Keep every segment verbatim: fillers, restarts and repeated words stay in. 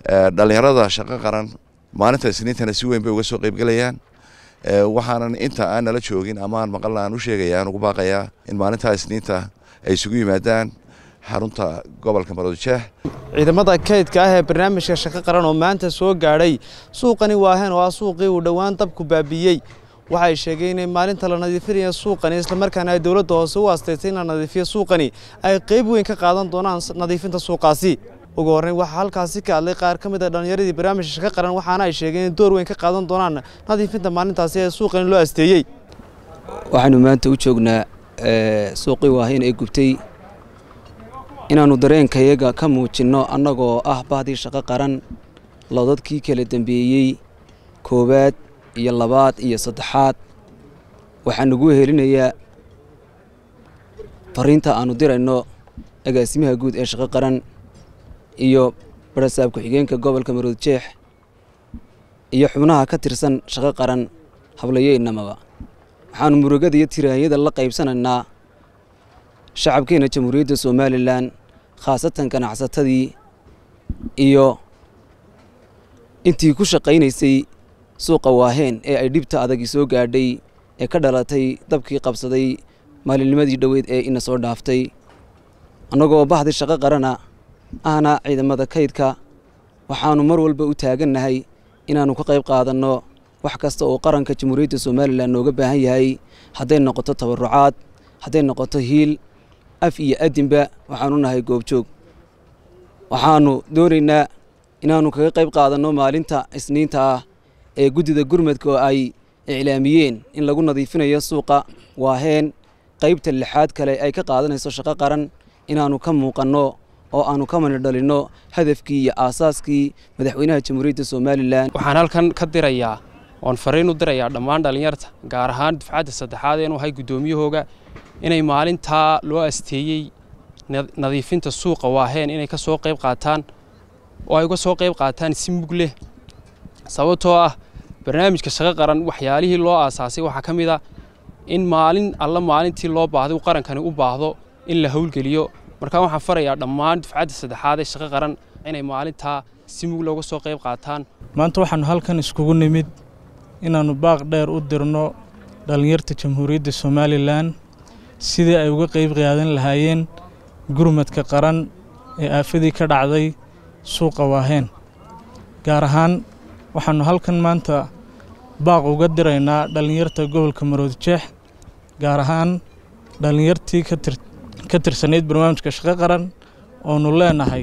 dhalinyarada shaqo qaran maalinta isniintana si weyn bay uga soo qayb galayaan waxaanan inta aan nala joogin ama aan maqalna aan u sheegayaa aan ugu baaqayaa in maalinta isniinta ay isugu yimaadaan xarunta gobolka Maroodijeex ciidamada kaydka ah ee barnaamijka shaqo qaran oo maanta soo gaadhay suuqani Waaheen oo ah suuqii uu dhawaan dabku baabiyay waxay sheegeen in maalinta la nadiifinayo suuqani isla markaana ay dawladda hoose u aastaysay in la nadiifiyo suuqani ay qayb weyn ka qaadan doonaan nadiifinta suuqaasi ugu horreyn waxa halkaasi ka hadlay qaar ka mid ah dhalinyaradii barnaamijka shaqo qaran waxaana ay sheegeen in door weyn ka qaadan doonaan nadiifinta maalintaasi ee suuqani loo asteeyay waxaanu maanta u joognaa suuqii Waaheen ee gubtay inaanu dareenkayaga ka muujinno annagoo ah bahdii shaqo qaran lodadkii kala dambeeyay koobaad iyo labaad iyo saddexaad waxaan ugu helinayaa fariinta aanu dirayno agaasimaha guud ee shaqo qaran iyo barasaab ku-xigeenka gobolka Maroodijeex iyo xubnaha ka tirsan shaqo qaran hablayeynamaba waxaanu murugada iyo tiraanyada la qaybsanaynaa shacabkeena jamhuuriyadda Soomaaliland khaasatan ganacsatadii iyo intii ku shaqaynaysay suuqa Waaheen ee ay dhibta adag soo gaadhay ee ka dhalatay dabkii qabsaday maalinnimadii dhaweed ee ina soo dhaaftay annagoo bahdi shaqo qarana ahna ciidamada kaydka waxaanu mar walba u taagannahay inaanu ka qayb qaadanno wax kasta oo qaranka jamhuuriyadda Soomaaliland nooga baahan yahay hadday noqoto tabarucaad hadday noqoto hiil af iyo adinba waxaanu nahay goobjoog waxaanu doonaynaa inaanu kaga qayb qaadanno maalinta isniinta ah ee guddida gurmadka oo ay iclaamiyeen in lagu nadiifinayo suuqa Waaheen qaybta lixaad kale ay ka qaadanayso shaqo qaran inaanu ka muuqanno oo aanu ka mani dhalinno hadafkii iyo aasaaskii madaxweynaha jamhuuriyadda Soomaaliland waxaan halkan ka dirayaa oon fariin u dirayaa dhammaan dhalinyarta gaar ahaan dufcadda saddexaad ee hay guddoomiyahooga inay maalintaa loo asteeyay nadiifinta suuqa Waaheen inay ka soo qayb qaataan oo ay uga soo qayb qaataan si mug leh sababtoo ah barnaamijka shaqo qaran waxyaalihii loo aasaasay waxa ka mid ah in maalin alla maalintii loo baahday qarankani u baahdo in la hawlgeliyo marka waxaan farayaa dhammaan dufcadda saddexaad ee shaqo qaran inay maalintaa si mug looga soo qayb qaataan maanta waxaanu halkan iskugu nimid inaanu baaq dheer u dirno dhalinyarta jamhuuriyadda Soomaaliland sidii ay uga qayb qaadan lahaayeen gurmadka qaran ee aafadii ka dhacday suuqa Waaheen gaar ahaan waxaanu halkan maanta baaq uga diraynaa dhalinyarta gobolka Maroodijeex gaar ahaan dhalinyartii ka tir ka tirsaneyd barnaamijka shaqo qaran oo nu leenahay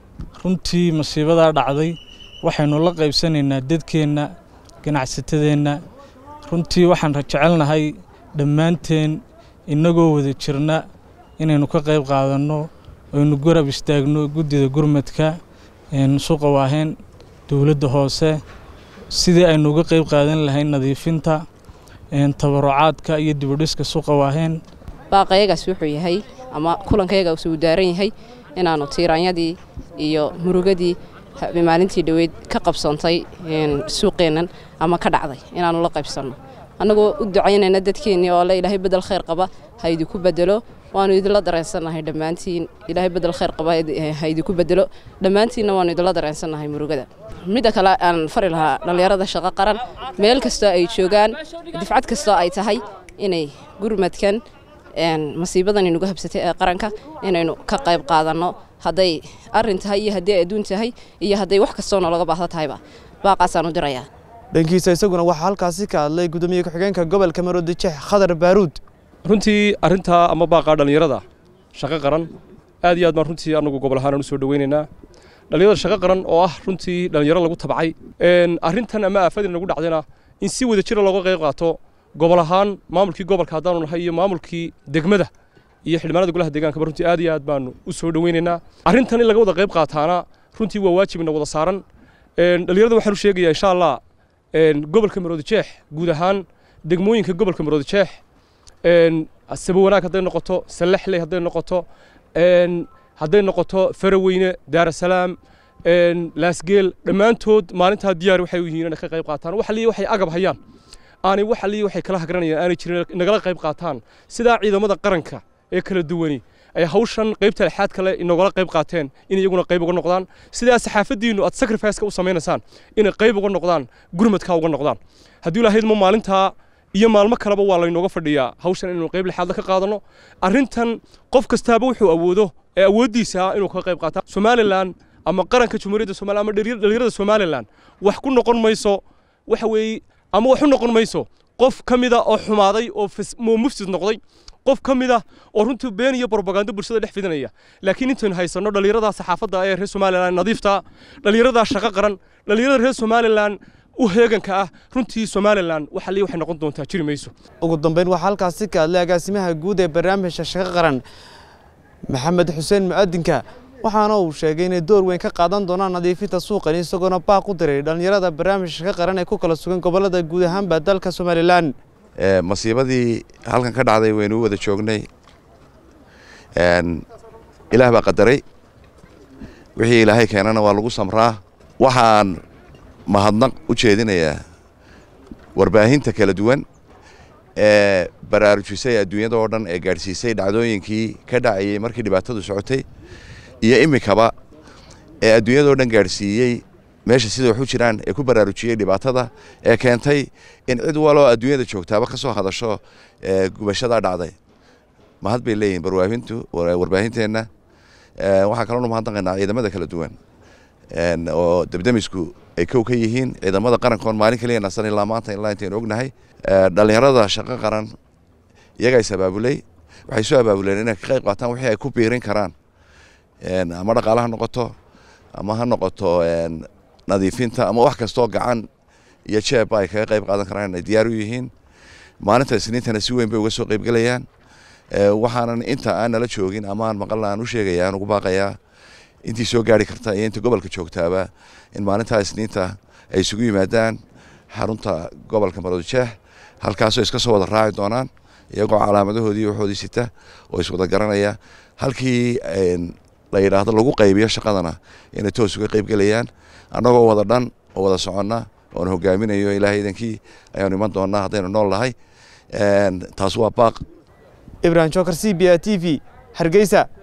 runtii masiibada dhacday waxaynu la qaybsanaynaa dadkeena ganacsatadeenna runtii waxaan jecelnahay dhammaanteen inagoo wada jirna inaynu ka qayb qaadanno oo aynu garab istaagno guddida gurmadka suuqa Waaheen dawladda hoose sidii aynu uga qayb qaadan lahayn nadiifinta tabarucaadka iyo dib u dhiska suuqa Waaheen baaqaygaas wuxuu yahay ama kulankayaga uu soo daaran yahay inaanu tiiraanyadii iyo murugadii maalintii dhaweed ka qabsantay suuqeenan ama ka dhacday inaanu la qaybsanno annagoo u ducaynayna dadkeenii oo Ilaahay bedel khayr qaba haydi ku bedelo waanu idinla dareensanahay dhammaantiin Ilaahay bedel khayr qaba haydi ku bedelo dhammaantiina waanu idinla dareensanahay murugada mid kale aan fari lahaa dhalinyarada shaqo qaran meel kasta ay joogaan difcad kasta ay tahay inay gurmadkan een masiibadan inagu habsatay ee qaranka inaynu ka qayb qaadanno haday arin tahay iyo haday adduun tahay iyo haday wax kasta oo laga baahdo tahayba baaqaasaan u dirayaa dhankiisa isaguna waxa halkaasi ka hadlay gudoomiye ku-xigeenka gobolka Maroodijeex Khadar Baaruud runtii arinta ama baaqa dhalinyarada shaqo qaran aad iyo aad ma runtii anagu gobol ahaan u soo dhaweynaynaa dhalinyarada shaqo qaran oo ah runtii dhalinyaro lagu tabcay een arintan ama aafadin lagu dhacdayna in si wada jir looga qayb qaato gobol ahaan maamulkii gobolka hadaan nahay iyo maamulkii degmada iyo xildhibaanada golaha deegaanka runtii aad iyo aad baan u soo dhaweynaynaa arintan in laga wada qayb qaataana runtii waa waajib in wada saaran een dhalinyarada waxaan u sheegayaa insha Allah een gobolka Maroodijeex guud ahaan degmooyinka gobolka Maroodijeex een asaba wanaag haday noqoto salaxley haday noqoto een haday noqoto Faraweyne Daarasalaam een Laasgeel dhamaantood maalinta diyaar waxay u yihiin in ka qayb qaataan waxa liyo waxay agab hayaan aanay waxa liyo waxay kala hagranayaan aanay jirin nagala qayb qaataan sida ciidamada qaranka ee kala duwani ay hawshan qaybta lixaad kale inagula qayb qaateen in iyaguna qayb uga noqdaan sidaas saxaafadiinu aad sacrifice-ka u samaynaysaan inay qayb uga noqdaan gurmadka uga noqdaan haddii ilaahayd ma maalintaa iyo maalmo kaleba waa laynooga fadhiyaa hawshan inaynu qayb lixaad ka qaadano arrintan qof kastaaba wuxuu awoodo ee awooddiisa inuu ka qayb qaato Somaliland ama qaranka Jamhuuriyadda Soomaaliya ama dhalinyarada Somaliland wax ku noqon mayso waxa weeye ama wax u noqon mayso qof kamida oo xumaaday oo mufsid noqday qof kamida oo runtii been iyo propaganda bulshada dhex fidinaya laakiin intaan haysano dhalinyarada saxaafadda ee reer Somaliland nadiifta dhalinyarada shaqo qaran dhalinyarada reer Somaliland u heeganka ah runtii Somaliland waxa li waxay noqon doontaa jiri mayso ugu dambeyn waxa halkaas ka hadlay agaasimaha guud ee barnaamijka shaqo qaran Maxamed Xuseen Muadinka waxaana uu sheegay inay door weyn ka qaadan doonaan nadiifinta suuqan isagoo baaq u diray dhalinyarada barnaamijka shaqo qaran ee ku kala sugan gobolada guud ahaan dalka Somaliland ee masiibadii halkan ka dhacday waynu wada joognay een ilaah baa qadaray wixii ilaahay keenana waa lagu samraa waxaan mahadnaq u jeedinayaa warbaahinta kala duwan ee baraarujisay adduunyada oo dhan ee gaarsiisay dhacdooyinkii ka dhacayay markii dhibaatadu socotay iyo imikaba ee adduunyada oo dhan gaarsiiyay meesha sida wax u jiraan ee ku baraarujiyay dhibaatada ee keentay in cid walo adduunyada joogtaaba ka soo hadasho ee gubashada dhacday mahad bay leeyihiin barbaahintu warbaahinteena ee waxa kale oo mahadnaqaynaa ciidamada kala duwan een oo dabdamisku ay kow ka yihiin ciidamada qarankoon maalin kaliya nasan ilaa maanta ilaa intaan ognahay dhalinyarada shaqo qaran iyaga ay sabaabulay waxay soo abaabuleen inay ka qayb qaataan wixii ay ku biirin karaan een ama dhaqaalaha noqoto ama ha noqoto een nadiifinta ama wax kasto gacan iyo jeeb ay ka qayb qaadan karaan ay diyaar u yihiin maalinta isniintana si weyn bay uga soo qayb galayaan ee waxaanan inta aan nala joogin ama aan maqlaan u sheegayaan ugu baaqayaa intii soo gaari karta iyo inta gobolka joogtaaba in maalinta isniinta ay isugu yimaadaan xarunta gobolka Maroodijeex halkaas oo iska soo wada raaci doonaan iyagoo calaamadahoodii waxoodii sita oo is wada garanaya halkii la yiraahdo lagu qaybiyo shaqadana inay toos uga qayb galayaan anagoo wada dhan oo wada soconna oo hogaaminayo ilaahay idankii ayaan iman doonaa hadaynu nool lahay een taas waa baaq Ibrahim Chokar C B A T V Hargeysa